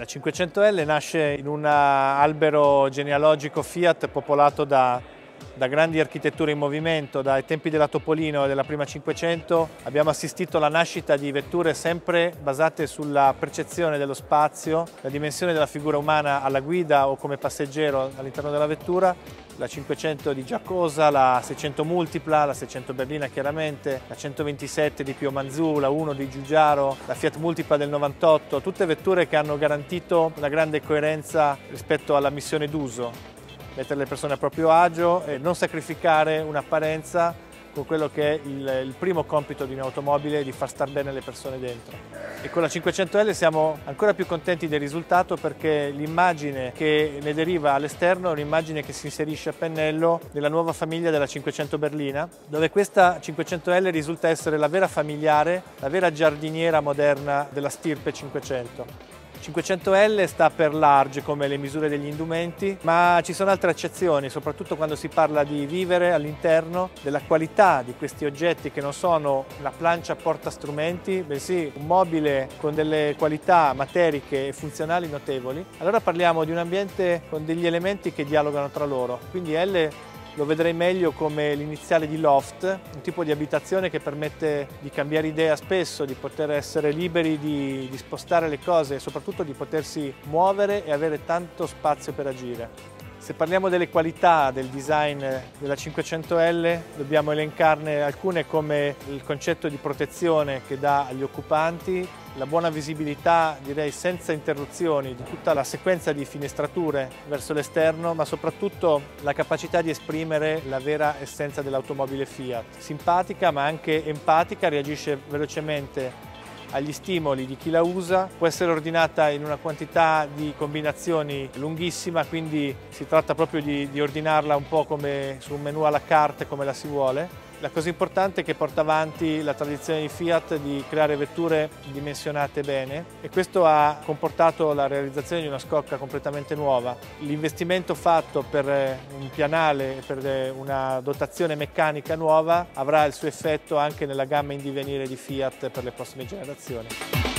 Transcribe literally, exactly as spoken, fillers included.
La cinquecento L nasce in un albero genealogico Fiat popolato da, da grandi architetture in movimento. Dai tempi della Topolino e della prima cinquecento abbiamo assistito alla nascita di vetture sempre basate sulla percezione dello spazio, la dimensione della figura umana alla guida o come passeggero all'interno della vettura. La cinquecento di Giacosa, la seicento Multipla, la seicento berlina chiaramente, la centoventisette di Pio Manzù, la uno di Giugiaro, la Fiat Multipla del novantotto, tutte vetture che hanno garantito una grande coerenza rispetto alla missione d'uso, mettere le persone a proprio agio e non sacrificare un'apparenza con quello che è il, il primo compito di un'automobile, di far star bene le persone dentro. E con la cinquecento L siamo ancora più contenti del risultato perché l'immagine che ne deriva all'esterno è un'immagine che si inserisce a pennello nella nuova famiglia della cinquecento berlina, dove questa cinquecento L risulta essere la vera familiare, la vera giardiniera moderna della stirpe cinquecento. cinquecento L sta per large come le misure degli indumenti, ma ci sono altre accezioni, soprattutto quando si parla di vivere all'interno, della qualità di questi oggetti che non sono una plancia portastrumenti, bensì un mobile con delle qualità materiche e funzionali notevoli. Allora parliamo di un ambiente con degli elementi che dialogano tra loro, quindi L lo vedrei meglio come l'iniziale di loft, un tipo di abitazione che permette di cambiare idea spesso, di poter essere liberi di, di spostare le cose e soprattutto di potersi muovere e avere tanto spazio per agire. Se parliamo delle qualità del design della cinquecento L, dobbiamo elencarne alcune come il concetto di protezione che dà agli occupanti, la buona visibilità, direi senza interruzioni, di tutta la sequenza di finestrature verso l'esterno, ma soprattutto la capacità di esprimere la vera essenza dell'automobile Fiat. Simpatica ma anche empatica, reagisce velocemente agli stimoli di chi la usa, può essere ordinata in una quantità di combinazioni lunghissima, quindi si tratta proprio di, di ordinarla un po' come su un menù à la carte, come la si vuole. La cosa importante è che porta avanti la tradizione di Fiat di creare vetture dimensionate bene e questo ha comportato la realizzazione di una scocca completamente nuova. L'investimento fatto per un pianale e per una dotazione meccanica nuova avrà il suo effetto anche nella gamma in divenire di Fiat per le prossime generazioni.